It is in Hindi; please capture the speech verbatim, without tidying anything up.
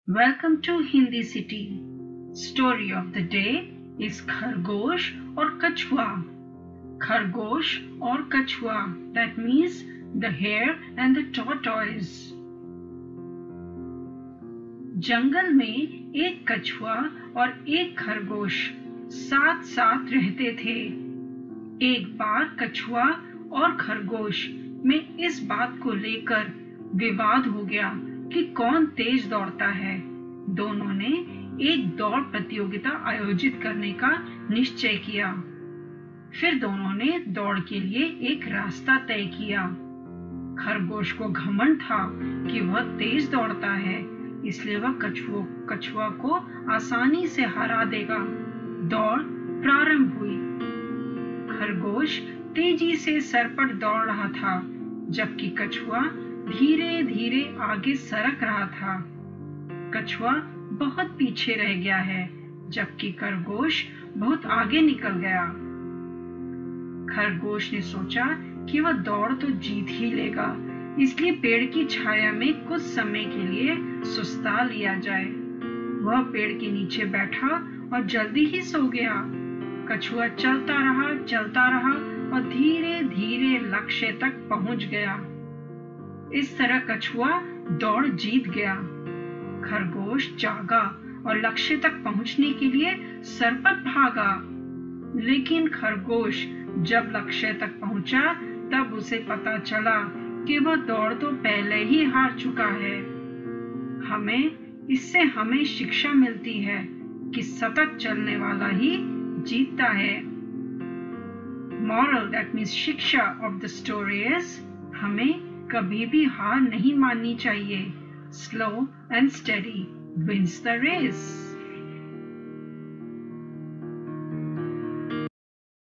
Welcome to Hindi city. Story of the day is खरगोश और कछुआ। खरगोश और कछुआ, that means the hare and the tortoise. जंगल में एक कछुआ और एक खरगोश साथ साथ रहते थे। एक बार कछुआ और खरगोश में इस बात को लेकर विवाद हो गया कि कौन तेज दौड़ता है। दोनों ने एक दौड़ प्रतियोगिता आयोजित करने का निश्चय किया। फिर दोनों ने दौड़ के लिए एक रास्ता तय किया। खरगोश को घमंड था कि वह तेज दौड़ता है, इसलिए वह कछुआ कछुआ को आसानी से हरा देगा। दौड़ प्रारंभ हुई। खरगोश तेजी से सरपट दौड़ रहा था, जबकि कछुआ धीरे धीरे आगे सरक रहा था। कछुआ बहुत पीछे रह गया है, जबकि खरगोश बहुत आगे निकल गया। खरगोश ने सोचा कि वह दौड़ तो जीत ही लेगा, इसलिए पेड़ की छाया में कुछ समय के लिए सुस्ता लिया जाए। वह पेड़ के नीचे बैठा और जल्दी ही सो गया। कछुआ चलता रहा चलता रहा और धीरे धीरे लक्ष्य तक पहुंच गया। इस तरह कछुआ दौड़ जीत गया। खरगोश जागा और लक्ष्य तक पहुंचने के लिए सरपट भागा। लेकिन खरगोश जब लक्ष्य तक पहुंचा, तब उसे पता चला कि वह दौड़ तो पहले ही हार चुका है। हमें इससे हमें शिक्षा मिलती है कि सतत चलने वाला ही जीतता है। Moral, that means शिक्षा of the story is, हमें कभी भी हार नहीं माननी चाहिए। Slow and steady wins the race.